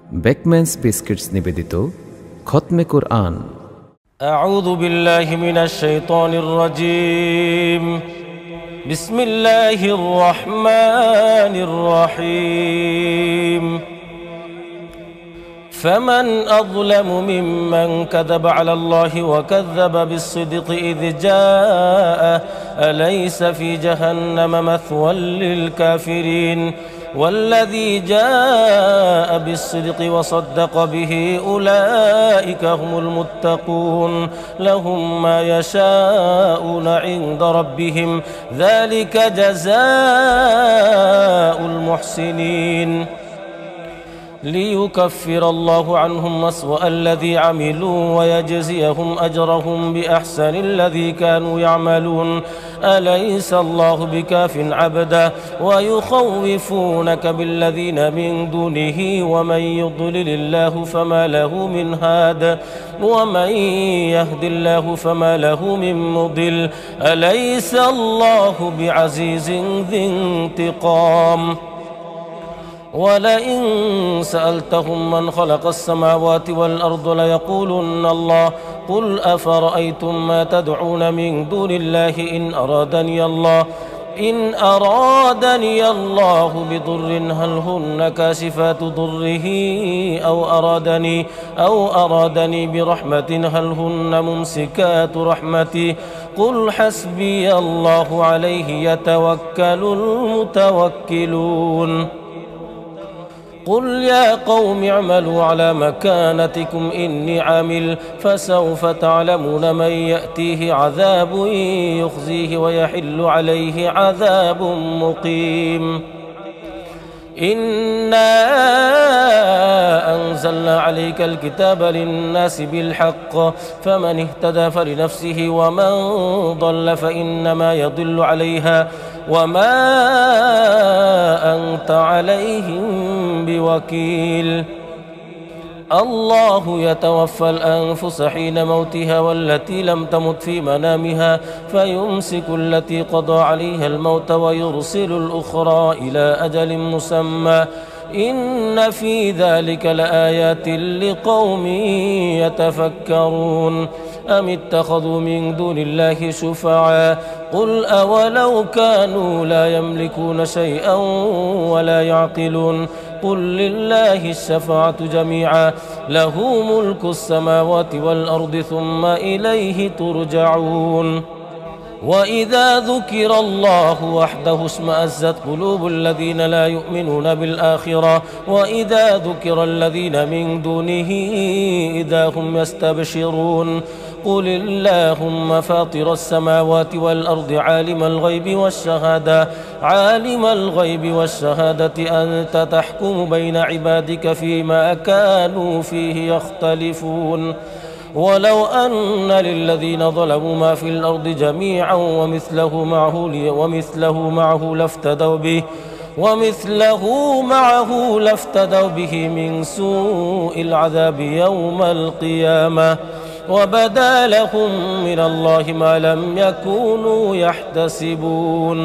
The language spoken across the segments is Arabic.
Bakemans biscuits নিবেদিত খতমে কুরআন। আউযু বিল্লাহি মিনাশ শাইতানির রাজীম। বিসমিল্লাহির রহমানির রহিম। فمن أظلم ممن كذب على الله وكذب بالصدق إذ جاءه أليس في جهنم مثوى للكافرين والذي جاء بالصدق وصدق به أولئك هم المتقون لهم ما يشاءون عند ربهم ذلك جزاء المحسنين ليكفر الله عنهم أسوأ الذي عملوا ويجزيهم أجرهم بأحسن الذي كانوا يعملون أليس الله بكاف عبده ويخوفونك بالذين من دونه ومن يضلل الله فما له من هاد ومن يهد الله فما له من مضل أليس الله بعزيز ذي انتقام ولئن سألتهم من خلق السماوات والأرض ليقولن الله قل أفرأيتم ما تدعون من دون الله إن أرادني الله بضر هل هن كاشفات ضره أو أرادني برحمة هل هن ممسكات رحمتي قل حسبي الله عليه يتوكل المتوكلون قل يا قوم اعملوا على مكانتكم إني عامل فسوف تعلمون من يأتيه عذاب يخزيه ويحل عليه عذاب مقيم إنا أنزلنا عليك الكتاب للناس بالحق فمن اهتدى فلنفسه ومن ضل فإنما يضل عليها وما أنت عليهم بوكيل الله يتوفى الأنفس حين موتها والتي لم تمت في منامها فيمسك التي قضى عليها الموت ويرسل الأخرى إلى أجل مسمى إن في ذلك لآيات لقوم يتفكرون أم اتخذوا من دون الله شفعاء قل أولو كانوا لا يملكون شيئا ولا يعقلون قل لله الشفاعة جميعا له ملك السماوات والأرض ثم إليه ترجعون وإذا ذكر الله وحده اشمأزت قلوب الذين لا يؤمنون بالآخرة وإذا ذكر الذين من دونه إذا هم يستبشرون قل اللهم فاطر السماوات والأرض عالم الغيب والشهادة أنت تحكم بين عبادك فيما كانوا فيه يختلفون ولو أن للذين ظلموا ما في الأرض جميعا ومثله معه لافتدوا به من سوء العذاب يوم القيامة وبدا لهم من الله ما لم يكونوا يحتسبون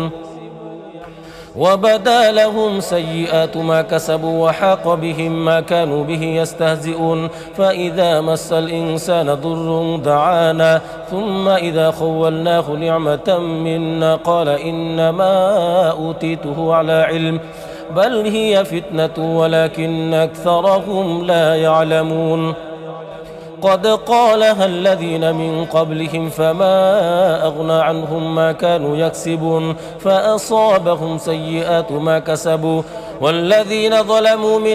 وبدا لهم سيئات ما كسبوا وحاق بهم ما كانوا به يستهزئون فإذا مس الإنسان ضر دعانا ثم إذا خولناه نعمة منا قال إنما أوتيته على علم بل هي فتنة ولكن أكثرهم لا يعلمون قد قالها الذين من قبلهم فما أغنى عنهم ما كانوا يكسبون فأصابهم سيئات ما كسبوا والذين ظلموا من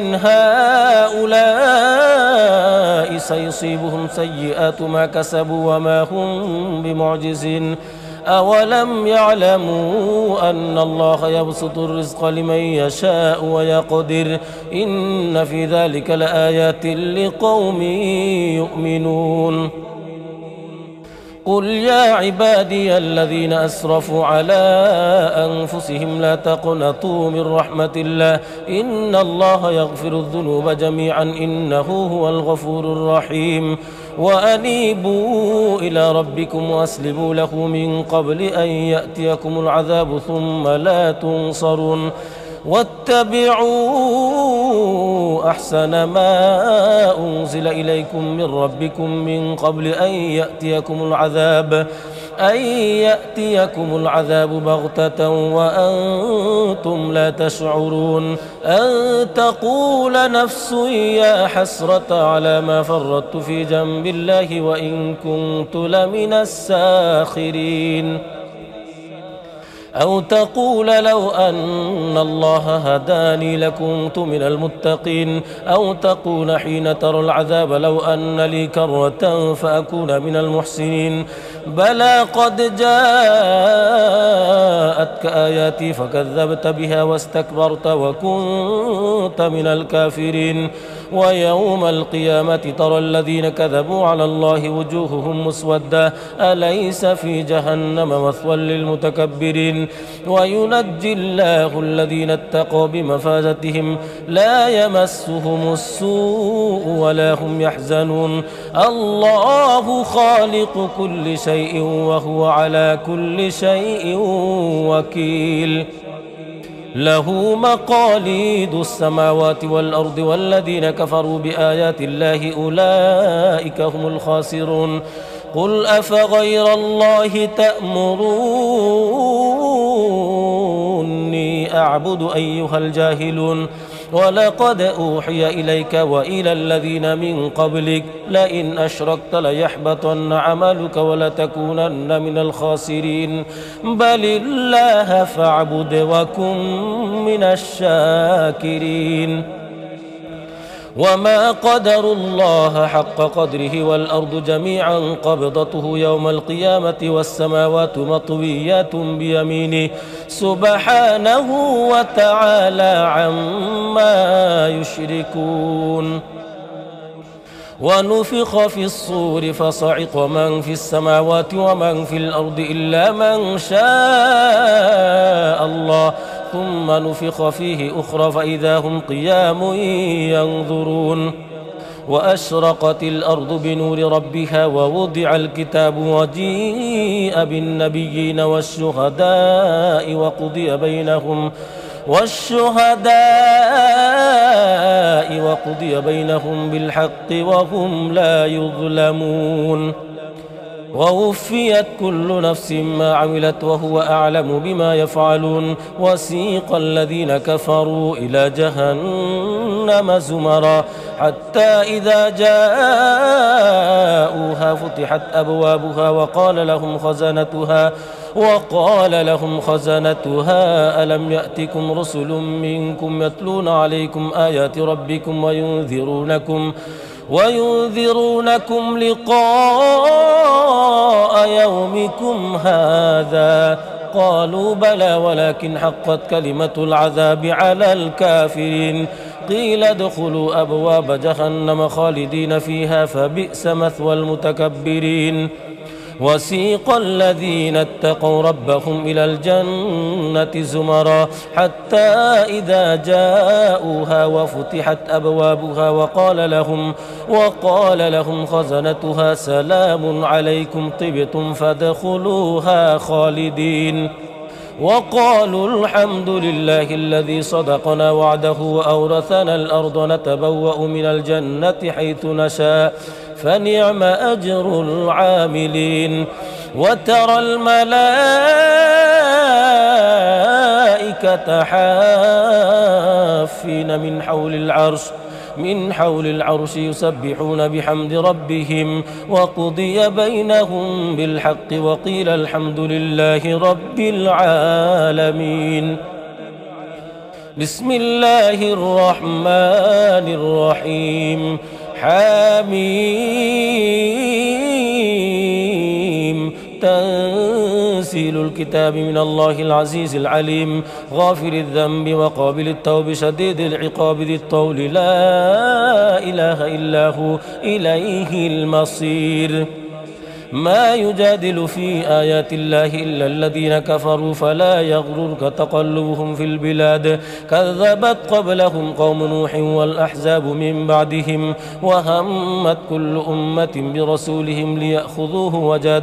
هؤلاء سيصيبهم سيئات ما كسبوا وما هم بمعجزين أولم يعلموا أن الله يبسط الرزق لمن يشاء ويقدر إن في ذلك لآيات لقوم يؤمنون قل يا عبادي الذين أسرفوا على أنفسهم لا تقنطوا من رحمة الله إن الله يغفر الذنوب جميعا إنه هو الغفور الرحيم وأنيبوا إلى ربكم وأسلموا له من قبل أن يأتيكم العذاب ثم لا تنصرون واتبعوا أحسن ما أنزل إليكم من ربكم من قبل أن يأتيكم العذاب بغتة وأنتم لا تشعرون أن تقول نفس يا حسرة على ما فرطت في جنب الله وإن كنت لمن الساخرين أو تقول لو أن الله هداني لكنت من المتقين أو تقول حين ترى العذاب لو أن لي كرة فأكون من المحسنين بلى قد جاءتك آياتي فكذبت بها واستكبرت وكنت من الكافرين ويوم القيامة ترى الذين كذبوا على الله وجوههم مسودة أليس في جهنم مثوى للمتكبرين وينجي الله الذين اتقوا بمفازتهم لا يمسهم السوء ولا هم يحزنون الله خالق كل شيء وهو على كل شيء وكيل له مقاليد السماوات والأرض والذين كفروا بآيات الله أولئك هم الخاسرون قل أفغير الله تأمروني أعبد أيها الجاهلون ولقد أوحي إليك وإلى الذين من قبلك لئن أشركت ليحبطن عملك ولتكونن من الخاسرين بل الله فاعبد وكن من الشاكرين وما قدروا الله حق قدره والأرض جميعا قبضته يوم القيامة والسماوات مطويات بيمينه سبحانه وتعالى عما يشركون ونفخ في الصور فصعق من في السماوات ومن في الأرض إلا من شاء الله ثم نفخ فيه أخرى فإذا هم قيام ينظرون وأشرقت الأرض بنور ربها ووضع الكتاب وجيء بالنبيين والشهداء وقضي بينهم بالحق وهم لا يظلمون ووفيت كل نفس ما عملت وهو أعلم بما يفعلون وسيق الذين كفروا إلى جهنم زمرا حتى إذا جاءوها فتحت أبوابها وقال لهم خزنتها ألم يأتكم رسل منكم يتلون عليكم آيات ربكم وينذرونكم لقاء يومكم هذا قالوا بلى ولكن حقت كلمة العذاب على الكافرين قيل ادخلوا أبواب جهنم خالدين فيها فبئس مثوى المتكبرين وسيق الذين اتقوا ربهم إلى الجنة زمرا حتى إذا جاءوها وفتحت أبوابها وقال لهم خزنتها سلام عليكم طبتم فادخلوها خالدين وقالوا الحمد لله الذي صدقنا وعده وأورثنا الأرض نتبوأ من الجنة حيث نشاء فنعم أجر العاملين وترى الملائكة حافين من حول العرش يسبحون بحمد ربهم وقضي بينهم بالحق وقيل الحمد لله رب العالمين بسم الله الرحمن الرحيم حميم تنزيل الكتاب من الله العزيز العليم غافر الذنب وقابل التوب شديد العقاب ذي الطول لا إله إلا هو إليه المصير ما يجادل في آيات الله إلا الذين كفروا فلا يغررك تقلبهم في البلاد كذبت قبلهم قوم نوح والأحزاب من بعدهم وهمت كل أمة برسولهم ليأخذوه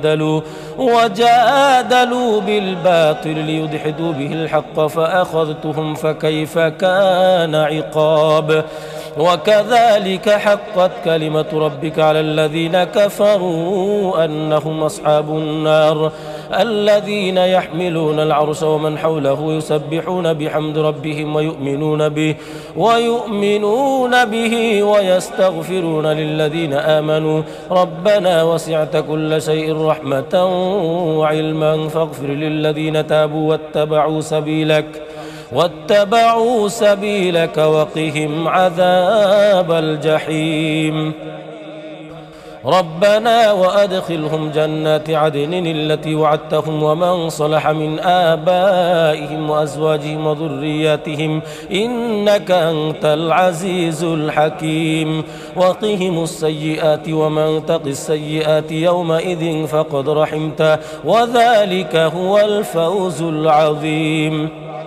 وجادلوا بالباطل ليدحدوا به الحق فأخذتهم فكيف كان عقاب وكذلك حقت كلمة ربك على الذين كفروا أنهم أصحاب النار الذين يحملون العرش ومن حوله يسبحون بحمد ربهم ويؤمنون به ويستغفرون للذين آمنوا ربنا وسعت كل شيء رحمة وعلما فاغفر للذين تابوا واتبعوا سبيلك وقهم عذاب الجحيم ربنا وأدخلهم جنات عدن التي وعدتهم ومن صلح من آبائهم وأزواجهم وذرياتهم إنك أنت العزيز الحكيم وقهم السيئات ومن تق السيئات يومئذ فقد رحمته وذلك هو الفوز العظيم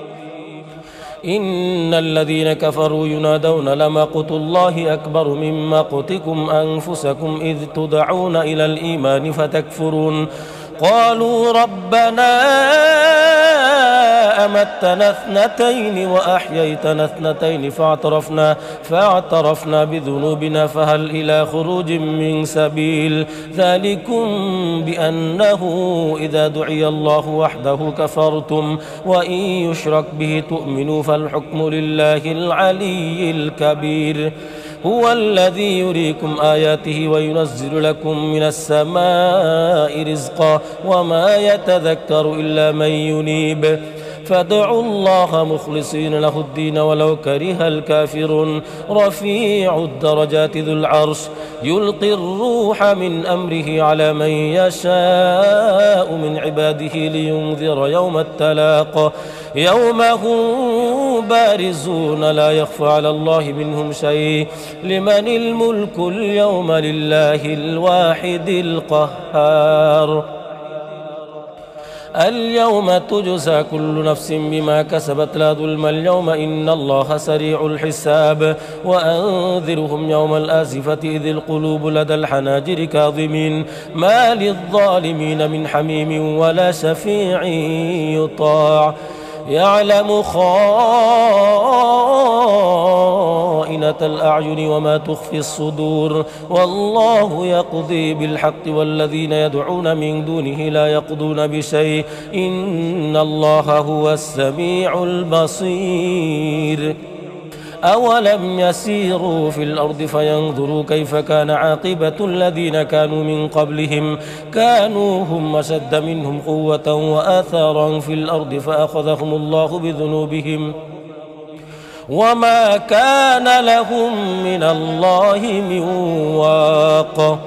إن الذين كفروا ينادون لمقت الله أكبر من مقتكم أنفسكم إذ تدعون إلى الإيمان فتكفرون قالوا ربنا أمتنا اثنتين وأحييتنا اثنتين فاعترفنا بذنوبنا فهل إلى خروج من سبيل ذلكم بأنه إذا دعي الله وحده كفرتم وإن يشرك به تؤمنوا فالحكم لله العلي الكبير هو الذي يريكم آياته وينزل لكم من السماء رزقا وما يتذكر إلا من ينيب فادعوا الله مخلصين له الدين ولو كره الكافرون رفيع الدرجات ذو العرش يلقي الروح من أمره على من يشاء من عباده لينذر يوم التلاق يوم هم بارزون لا يخفى على الله منهم شيء لمن الملك اليوم لله الواحد القهار اليوم تجزى كل نفس بما كسبت لا ظلم اليوم إن الله سريع الحساب وأنذرهم يوم الآزفة إذ القلوب لدى الحناجر كاظمين ما للظالمين من حميم ولا شفيع يطاع يعلم خائنة الأعين وما تخفي الصدور والله يقضي بالحق والذين يدعون من دونه لا يقضون بشيء إن الله هو السميع البصير أولم يسيروا في الأرض فينظروا كيف كان عاقبة الذين كانوا من قبلهم كانوا هم أشد منهم قوة وآثارا في الأرض فأخذهم الله بذنوبهم وما كان لهم من الله من واق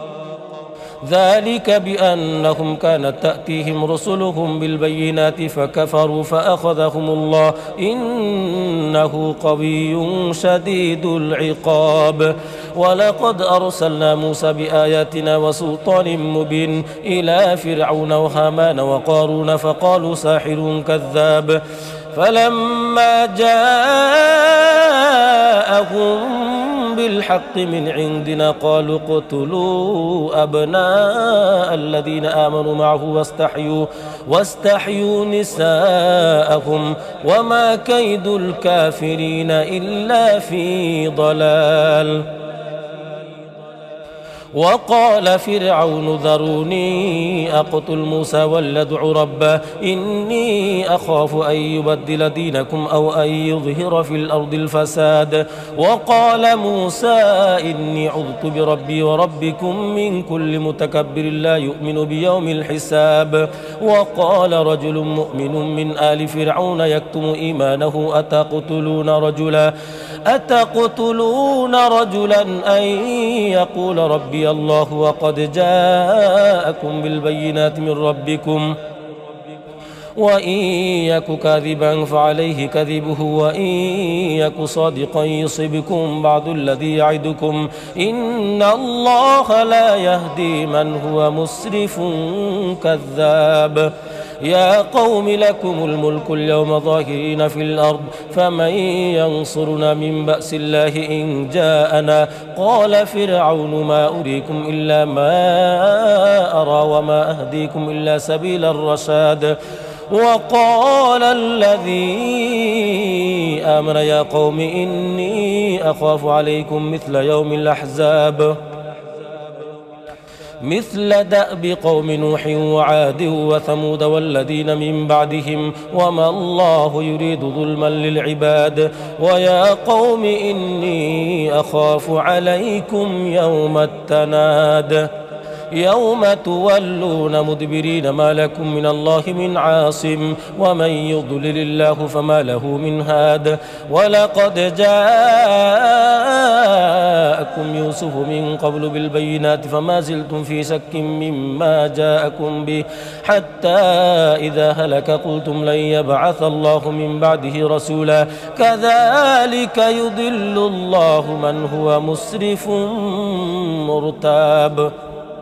ذلك بأنهم كانت تأتيهم رسلهم بالبينات فكفروا فأخذهم الله إنه قوي شديد العقاب ولقد أرسلنا موسى بآياتنا وسلطان مبين إلى فرعون وهامان وقارون فقالوا ساحر كذاب فلما جاءهم بالحق من عندنا قالوا اقتلوا أبناء الذين آمنوا معه واستحيوا نساءهم وما كيد الكافرين إلا في ضلال وقال فرعون ذروني أقتل موسى وليدع ربه إني أخاف أن يبدل دينكم أو أن يظهر في الأرض الفساد وقال موسى إني عذت بربي وربكم من كل متكبر لا يؤمن بيوم الحساب وقال رجل مؤمن من آل فرعون يكتم إيمانه أتقتلون رجلا أن يقول ربي الله وقد جاءكم بالبينات من ربكم وإن يك كاذبا فعليه كذبه وإن يك صادقا يصبكم بعض الذي يعدكم إن الله لا يهدي من هو مسرف كذاب يا قوم لكم الملك اليوم ظاهرين في الأرض فمن ينصرنا من بأس الله إن جاءنا قال فرعون ما أريكم إلا ما أرى وما أهديكم إلا سبيل الرشاد وقال الذي آمن يا قوم إني أخاف عليكم مثل يوم الأحزاب مثل دأب قوم نوح وعاد وثمود والذين من بعدهم وما الله يريد ظلما للعباد ويا قوم إني أخاف عليكم يوم التناد يوم تولون مدبرين ما لكم من الله من عاصم ومن يضلل الله فما له من هاد ولقد جاءكم يوسف من قبل بالبينات فما زلتم في شك مما جاءكم به حتى إذا هلك قلتم لن يبعث الله من بعده رسولا كذلك يضل الله من هو مسرف مرتاب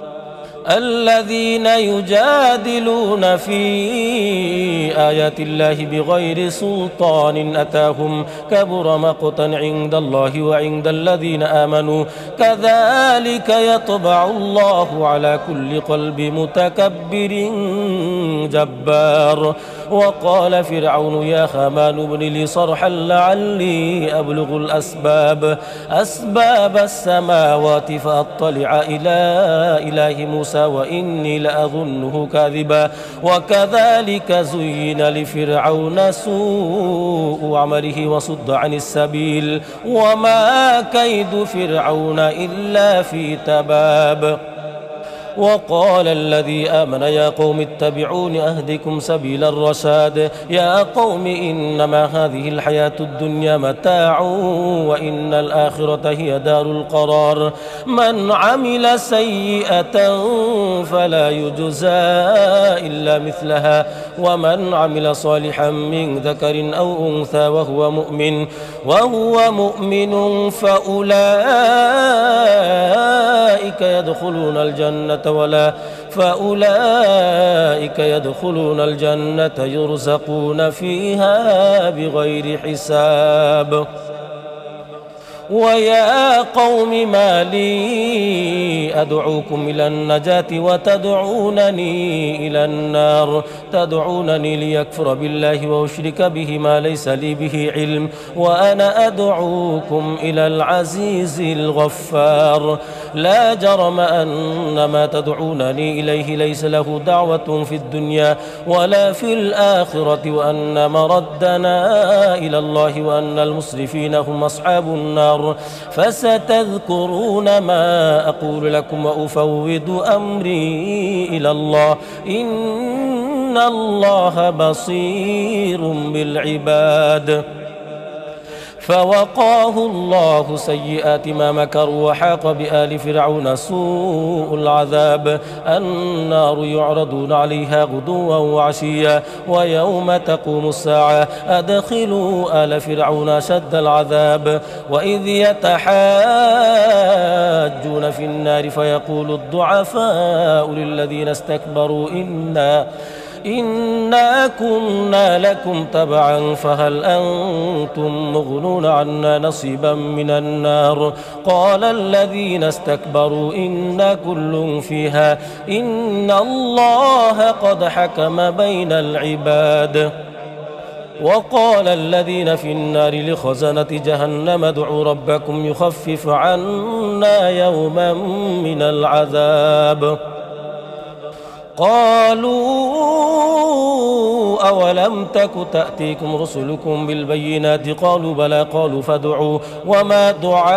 الذين يجادلون في آيات الله بغير سلطان أتاهم كبر مقتا عند الله وعند الذين آمنوا كذلك يطبع الله على كل قلب متكبر جبار وقال فرعون يا هامان ابن لي صرحا لعلي أبلغ أسباب السماوات فأطلع إلى إله موسى وإني لأظنه كاذبا وكذلك زين لفرعون سوء عمله وصد عن السبيل وما كيد فرعون إلا في تباب وقال الذي آمن يا قوم اتبعون أهدكم سبيل الرشاد يا قوم إنما هذه الحياة الدنيا متاع وإن الآخرة هي دار القرار من عمل سيئة فلا يجزى إلا مثلها ومن عمل صالحا من ذكر أو أنثى وهو مؤمن فأولئك يدخلون الجنة يرزقون فيها بغير حساب ويا قوم ما لي أدعوكم إلى النجاة وتدعونني إلى النار تدعونني ليكفر بالله وأشرك به ما ليس لي به علم وأنا أدعوكم إلى العزيز الغفار لا جرم أن ما تدعونني إليه ليس له دعوة في الدنيا ولا في الآخرة وأن مردنا إلى الله وأن المسرفين هم أصحاب النار فستذكرون ما أقول لكم وأفوض أمري إلى الله إن الله بصير بالعباد فوقاه الله سيئات ما مكروا وحاق بآل فرعون سوء العذاب النار يعرضون عليها غدوا وعشيا ويوم تقوم الساعة أدخلوا آل فرعون أشد العذاب وإذ يتحاجون في النار فيقول الضعفاء للذين استكبروا إنا كنا لكم تبعا فهل أنتم مغنون عنا نصيبا من النار قال الذين استكبروا إنا كل فيها إن الله قد حكم بين العباد وقال الذين في النار لخزنة جهنم ادعوا ربكم يخفف عنا يوما من العذاب قالوا أولم تك تأتيكم رسلكم بالبينات قالوا بلى قالوا فادعوا وما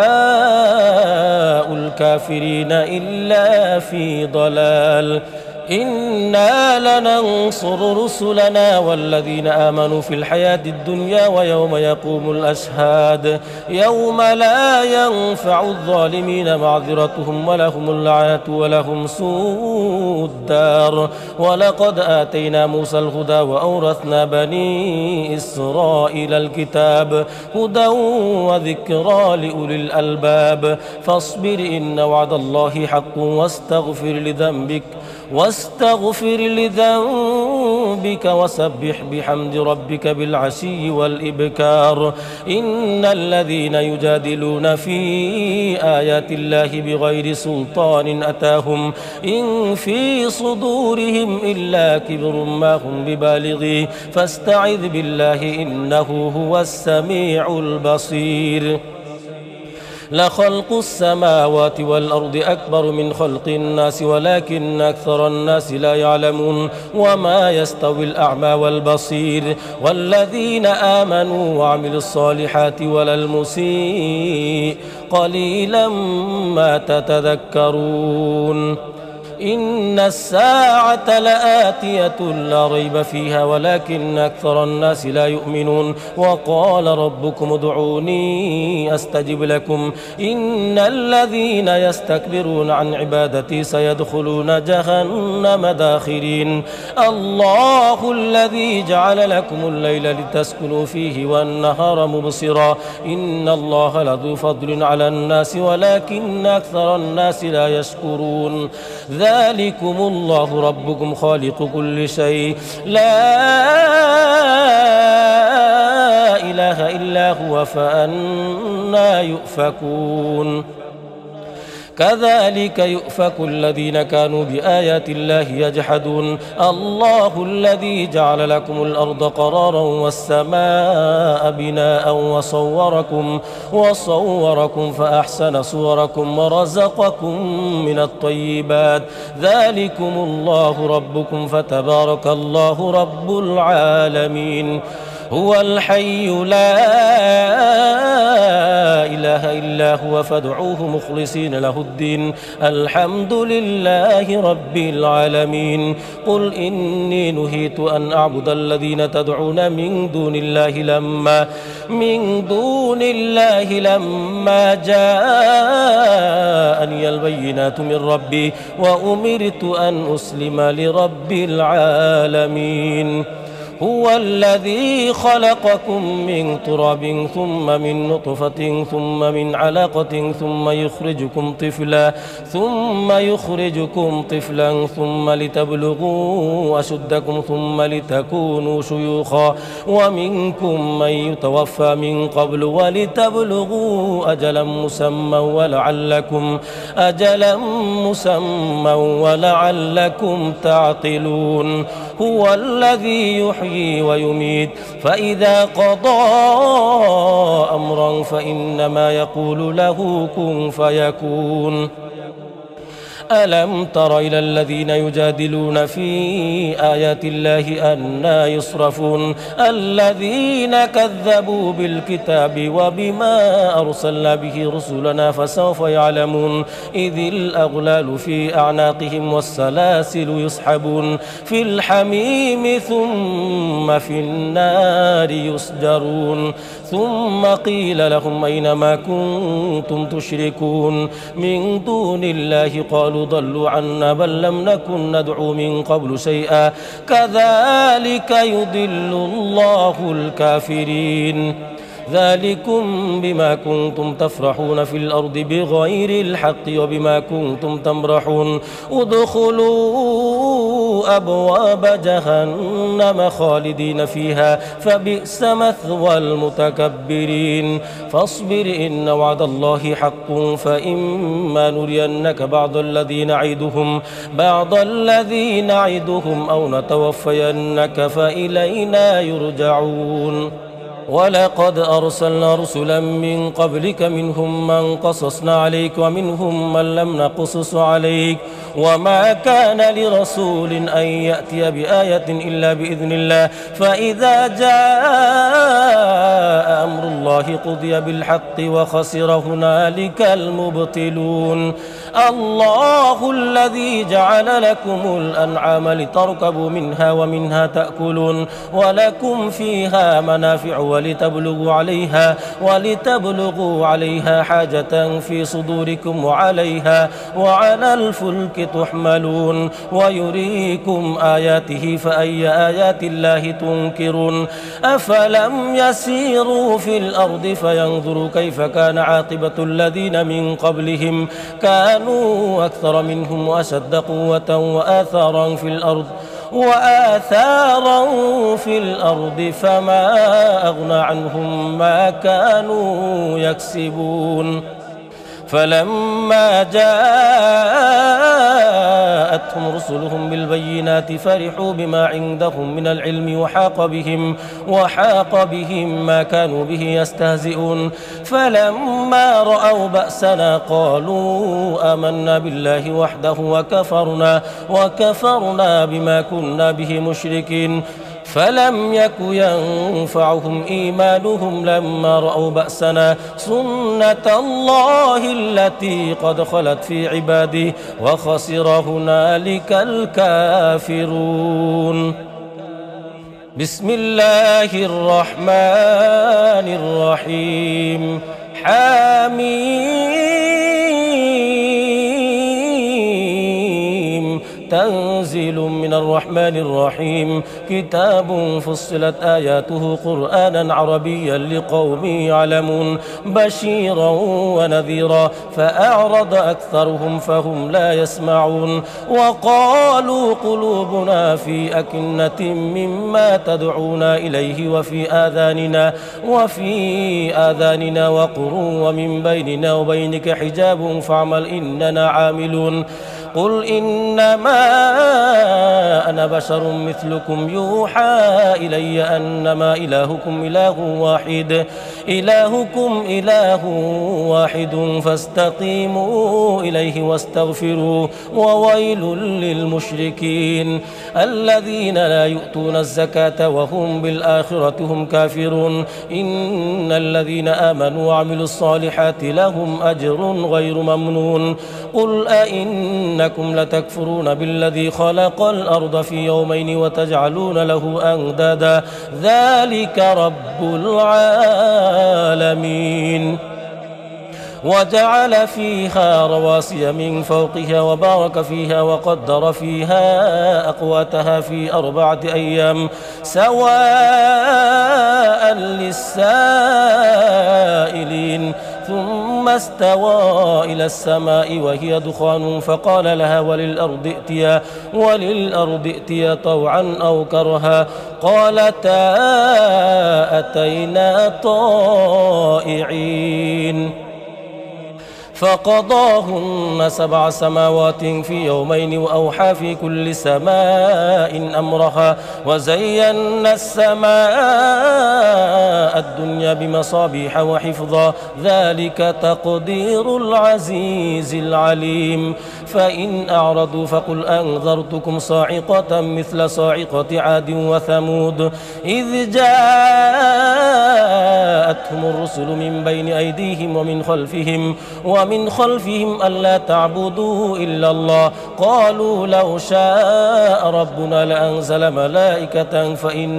دعاء الكافرين إلا في ضلال إنا لننصر رسلنا والذين آمنوا في الحياة الدنيا ويوم يقوم الأشهاد يوم لا ينفع الظالمين معذرتهم ولهم اللعنة ولهم سوء الدار ولقد آتينا موسى الهدى وأورثنا بني إسرائيل الكتاب هدى وذكرى لأولي الألباب فاصبر إن وعد الله حق واستغفر لذنبك واستغفر لذنبك وسبح بحمد ربك بالعشي والإبكار. إن الذين يجادلون في آيات الله بغير سلطان أتاهم إن في صدورهم إلا كبر ما هم ببالغيه فاستعذ بالله إنه هو السميع البصير. لخلق السماوات والأرض أكبر من خلق الناس ولكن أكثر الناس لا يعلمون. وما يستوي الأعمى والبصير والذين آمنوا وعملوا الصالحات ولا المسيء قليلا ما تتذكرون. إن الساعة لآتية لا ريب فيها ولكن أكثر الناس لا يؤمنون. وقال ربكم ادعوني أستجب لكم إن الذين يستكبرون عن عبادتي سيدخلون جهنم داخرين. الله الذي جعل لكم الليل لتسكنوا فيه والنهار مبصرا إن الله لذو فضل على الناس ولكن أكثر الناس لا يشكرون. ذلكم الله ربكم خالق كل شيء لا إله إلا هو فأنى يؤفكون. كذلك يؤفك الذين كانوا بآيات الله يجحدون. الله الذي جعل لكم الأرض قرارا والسماء بناء وصوركم فأحسن صوركم ورزقكم من الطيبات. ذلكم الله ربكم فتبارك الله رب العالمين. هو الحي لا إله إلا هو فادعوه مخلصين له الدين الحمد لله رب العالمين. قل إني نهيت أن أعبد الذين تدعون من دون الله لما جاءني البينات من ربي وأمرت أن أسلم لرب العالمين. هو الذي خلقكم من تراب ثم من نطفة ثم من علقة ثم يخرجكم طفلا ثم لتبلغوا أشدكم ثم لتكونوا شيوخا ومنكم من يتوفى من قبل ولتبلغوا أجلا مسمى ولعلكم تعقلون. هو الذي يحيي ويميت فإذا قضى أمرا فإنما يقول له كن فيكون. ألم تر إلى الذين يجادلون في آيات الله أنى يصرفون الذين كذبوا بالكتاب وبما أرسلنا به رسلنا فسوف يعلمون. إذ الأغلال في أعناقهم والسلاسل يسحبون في الحميم ثم في النار يسجرون. ثم قيل لهم أين ما كنتم تشركون من دون الله قالوا ضلوا عنا بل لم نكن ندعو من قبل شيئا كذلك يضل الله الكافرين. ذلكم بما كنتم تفرحون في الأرض بغير الحق وبما كنتم تمرحون. ادخلوا أبواب جهنم خالدين فيها فبئس مثوى المتكبرين. فاصبر إن وعد الله حق فإما نرينك بعض الذي نعدهم أو نتوفينك فإلينا يرجعون. ولقد أرسلنا رسلا من قبلك منهم من قصصنا عليك ومنهم من لم نقصص عليك وما كان لرسول أن يأتي بآية إلا بإذن الله فإذا جاء أمر الله قضي بالحق وخسر هنالك المبطلون. الله الذي جعل لكم الأنعام لتركبوا منها ومنها تأكلون ولكم فيها منافع ولتبلغوا عليها حاجة في صدوركم وعلى الفلك تحملون ويريكم آياته فأي آيات الله تنكرون. أفلم يسيروا في الأرض فينظروا كيف كان عاقبة الذين من قبلهم كانوا كانوا أكثر منهم وأشد قوة وآثارا في الأرض فما أغنى عنهم ما كانوا يكسبون فلما جاءتهم رسلهم بالبينات فرحوا بما عندهم من العلم وحاق بهم ما كانوا به يستهزئون فلما رأوا بأسنا قالوا آمنا بالله وحده وكفرنا بما كنا به مشركين فلم يك ينفعهم إيمانهم لما رأوا بأسنا سنة الله التي قد خلت في عباده وخسر هنالك الكافرون. بسم الله الرحمن الرحيم. حميم تنزيل من الرحمن الرحيم كتاب فصلت آياته قرآنا عربيا لقوم يعلمون بشيرا ونذيرا فأعرض أكثرهم فهم لا يسمعون وقالوا قلوبنا في أكنة مما تدعونا إليه وفي آذاننا وقر ومن بيننا وبينك حجاب فاعمل إننا عاملون قل إنما أنا بشر مثلكم يوحى إلي أنما إلهكم إله واحد فاستقيموا إليه واستغفروه وويل للمشركين الذين لا يؤتون الزكاة وهم بالآخرة هم كافرون إن الذين آمنوا وعملوا الصالحات لهم أجر غير ممنون قل أئنكم لتكفرون بالذي خلق الأرض في يومين وتجعلون له أندادا ذلك رب العالمين وجعل فيها رواسي من فوقها وبارك فيها وقدر فيها أقواتها في 4 أيام سواء للسائلين ثم استوى إلى السماء وهي دخان فقال لها وللأرض ائتيا طوعا أو كرها قالتا أتينا طائعين فقضاهن 7 سماوات في يومين وأوحى في كل سماء أمرها وزينا السماء الدنيا بمصابيح وحفظا ذلك تقدير العزيز العليم فإن أعرضوا فقل أنذرتكم صاعقة مثل صاعقة عاد وثمود إذ جاءتهم الرسل من بين أيديهم ومن خلفهم ألا تعبدوا إلا الله قالوا لو شاء ربنا لأنزل ملائكة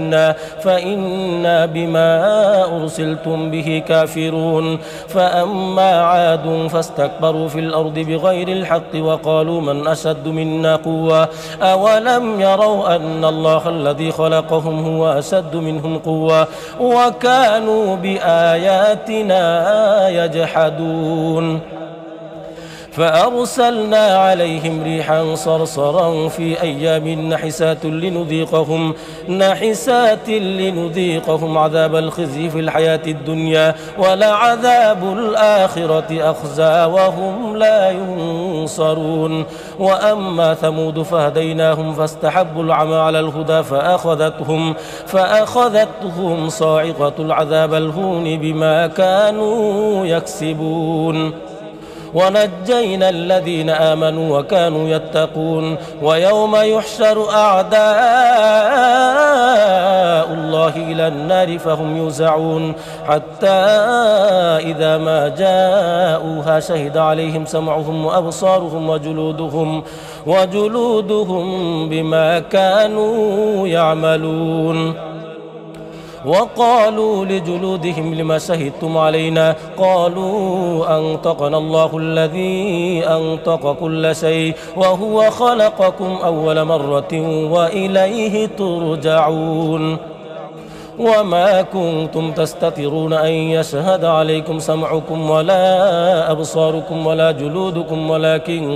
فإنا بما أرسلتم به كافرون فأما عاد فاستكبروا في الأرض بغير الحق وقالوا من أشد منا قوة أولم يروا أن الله الذي خلقهم هو أشد منهم قوة وكانوا بآياتنا يجحدون فأرسلنا عليهم ريحا صرصرا في أيام نحسات لنذيقهم عذاب الخزي في الحياة الدنيا ولعذاب الآخرة أخزى وهم لا ينصرون وأما ثمود فهديناهم فاستحبوا العمى على الهدى فأخذتهم صاعقة العذاب الهون بما كانوا يكسبون ونجينا الذين آمنوا وكانوا يتقون ويوم يحشر أعداء الله إلى النار فهم يوزعون حتى إذا ما جاءوها شهد عليهم سمعهم وأبصارهم وجلودهم بما كانوا يعملون وقالوا لجلودهم لما شهدتم علينا قالوا أنطقنا الله الذي أنطق كل شيء وهو خلقكم أول مرة وإليه ترجعون وما كنتم تستترون أن يشهد عليكم سمعكم ولا أبصاركم ولا جلودكم ولكن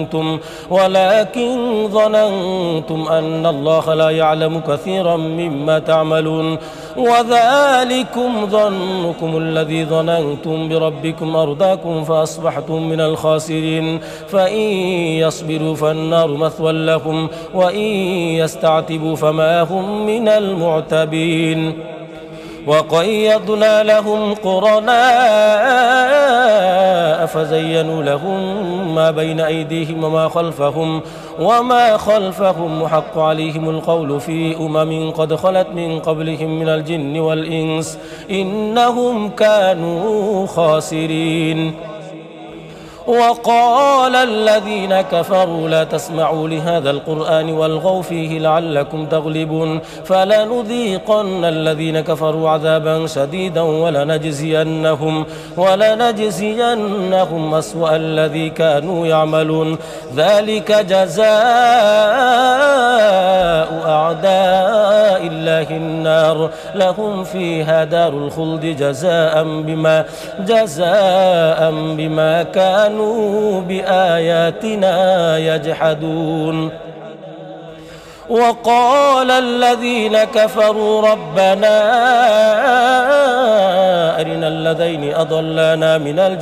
ظننتم أن الله لا يعلم كثيرا مما تعملون وذلكم ظنكم الذي ظننتم بربكم أرداكم فأصبحتم من الخاسرين فإن يصبروا فالنار مثوى لهم وإن يستعتبوا فما هم من المعتبين وقيضنا لهم قرناء فزينوا لهم ما بين أيديهم وما خلفهم وحق عليهم القول في قد خلت من قبلهم من الجن والإنس إنهم كانوا خاسرين وقال الذين كفروا لا تسمعوا لهذا القرآن والغوا فيه لعلكم تغلبون فلنذيقن الذين كفروا عذابا شديدا ولنجزينهم أسوأ الذي كانوا يعملون ذلك جزاء أعداء الله النار لهم فيها دار الخلد جزاء بما كانوا بآياتنا يجحدون وقال الذين كفروا ربنا أرنا الذين أضلانا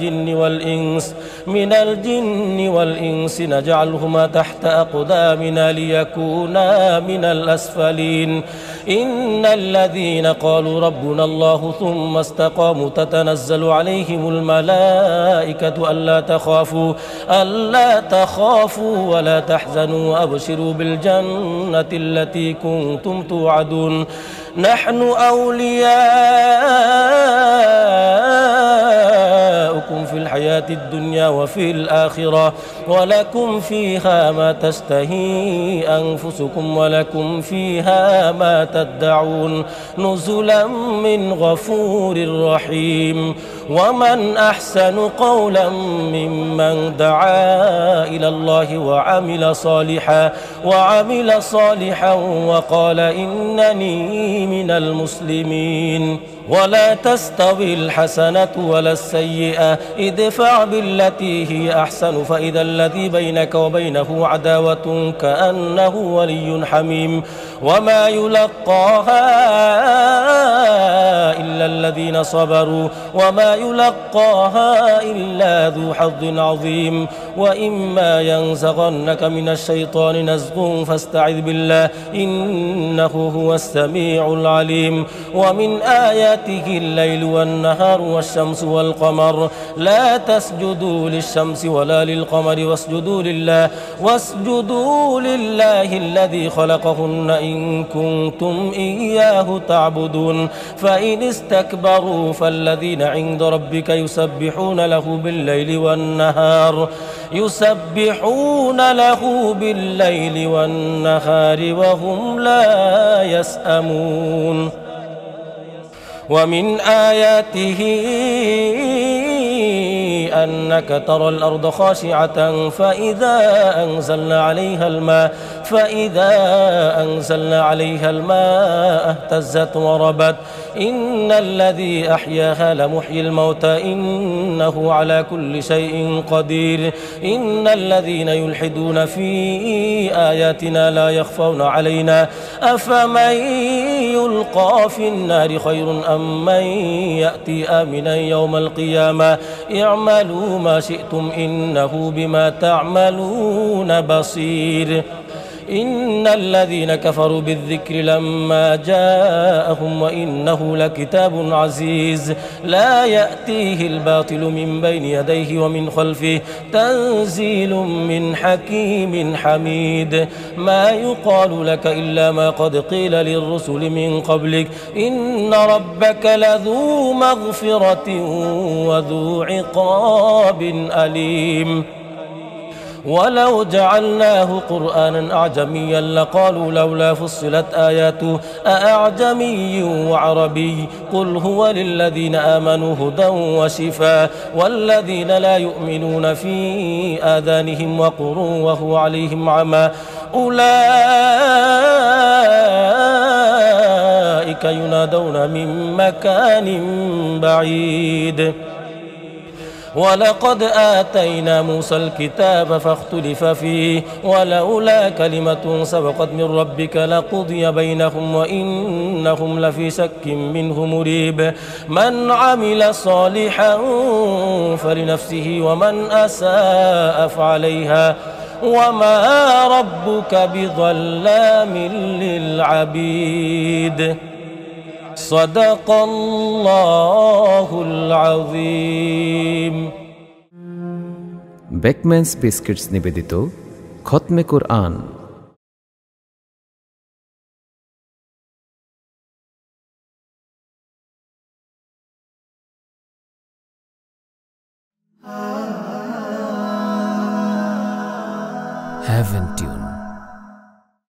من الجن والإنس نجعلهما تحت أقدامنا ليكونا من الأسفلين إن الذين قالوا ربنا الله ثم استقاموا تتنزل عليهم الملائكة ألا تخافوا ولا تحزنوا وأبشروا بالجنة التي كنتم توعدون نحن أولياؤكم في الحياة الدنيا وفي الآخرة ولكم فيها ما تشتهي أنفسكم ولكم فيها ما تدعون نزلا من غفور رحيم ومن أحسن قولا ممن دعا إلى الله وعمل صالحا وقال إنني من المسلمين ولا تستوي الحسنة ولا السيئة ادفع بالتي هي أحسن فإذا الذي بينك وبينه عداوة كأنه ولي حميم وما يلقاها إلا الذين صبروا وما يلقاها إلا ذو حظ عظيم وإما ينزغنك من الشيطان نزغ فاستعذ بالله إنه هو السميع العليم ومن آياته الليل والنهار والشمس والقمر لا تسجدوا للشمس ولا للقمر واسجدوا لله الذي خلقهن إن كنتم إياه تعبدون فإن استكبروا فالذين عند ربك يسبحون له بالليل والنهار وهم لا يسأمون ومن آياته أنك ترى الأرض خاشعة فإذا أنزلنا عليها الماء اهتزت وربت إن الذي أحياها لمحيي الموتى إنه على كل شيء قدير إن الذين يلحدون في آياتنا لا يخفون علينا أفمن يلقى في النار خير أم من يأتي آمنا يوم القيامة اعملوا ما شئتم إنه بما تعملون بصير إن الذين كفروا بالذكر لما جاءهم وإنه لكتاب عزيز لا يأتيه الباطل من بين يديه ومن خلفه تنزيل من حكيم حميد ما يقال لك إلا ما قد قيل للرسل من قبلك إن ربك لذو مغفرة وذو عقاب أليم ولو جعلناه قرآنا أعجميا لقالوا لولا فصلت آياته أأعجمي وعربي قل هو للذين آمنوا هدى وشفاء والذين لا يؤمنون في آذانهم وقر وهو عليهم عمى أولئك الملائكة ينادون من مكان بعيد ولقد آتينا موسى الكتاب فاختلف فيه ولولا كلمة سبقت من ربك لقضي بينهم وإنهم لفي شك منه مريب من عمل صالحا فلنفسه ومن أساء فعليها وما ربك بظلام للعبيد صدق الله العظيم বেকম্যানস বিস্কিটস নিবেদিত খতমে কোরআন। Heaven Tune